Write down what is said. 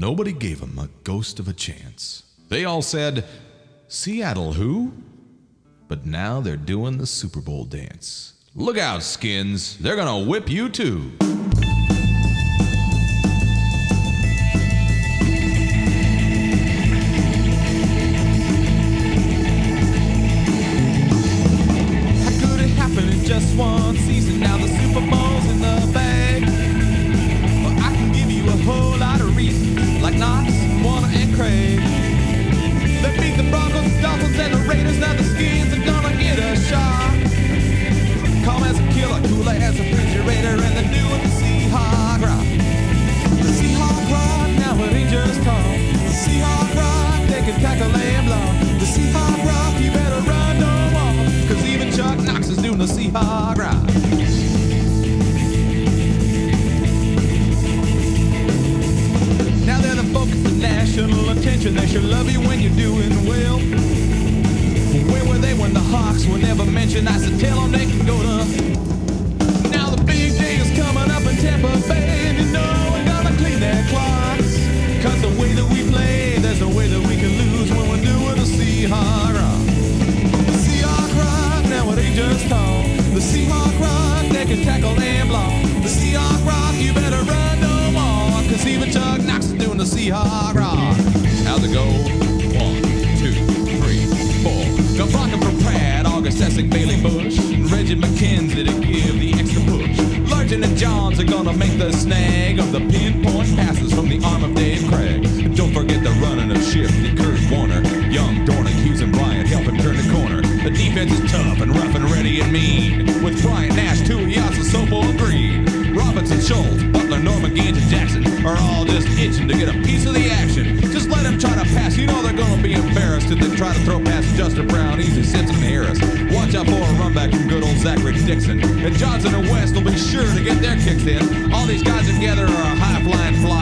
nobody gave him a ghost of a chance. They all said, Seattle who? But now they're doing the Super Bowl dance. Look out, Skins. They're gonna whip you too. Just one season, now the Super Bowl's in the bag. Well, I can give you a whole lot of reasons, like Knox, Warner, and Craig. They beat the Broncos, the Dolphins, and the Raiders. Now the Skins are gonna get a shot. Calm as a killer, cool as a refrigerator, and the new one, the SeaHawk rock. The SeaHawk rock, now it ain't just talk. The SeaHawk rock, they can tackle and block. The SeaHawk rock, you better run, don't walk, 'cause even Chuck Knox is doing the SeaHawk rock. Now they're the focus of national attention. They should love you when you're doing well. Where were they when the Hawks were never mentioned? I said tell them they can go to. Now the big day is coming up in Tampa Bay, and you know we're gonna clean their clocks. 'Cause the way that we play, there's no way that we can lose when we're doing the SeaHawk rock. The SeaHawk rock, now it ain't just talk. The SeaHawk rock, they can tackle and block. The SeaHawk rock, you better run no more, 'cause even Chuck Knox is doing the SeaHawk rock. How's it go? 1, 2, 3, 4. Go blocking for Pratt, August Essig, Bailey Bush, and Reggie McKenzie to give the extra push. Larkin and Johns are gonna make the snag of the pinpoint passes from the arm of Dave Craig. And don't forget the running of Shifty, Kurt Warner, Young, Dornick, Hughes, and Bryant helping turn the corner. The defense is tough and rough and ready and mean, with Bryant, Nash, Tui, Yasa, Sopo, and Green. Robinson, Schultz, Butler, Norman, Gaines, and Jackson are all just itching to get a piece of the action. Just let them try to pass. You know they're going to be embarrassed if they try to throw past Justin Brown, Easy, Simpson, and Harris. Watch out for a run back from good old Zachary Dixon. And Johnson and West will be sure to get their kicks in. All these guys together are a high-flying fly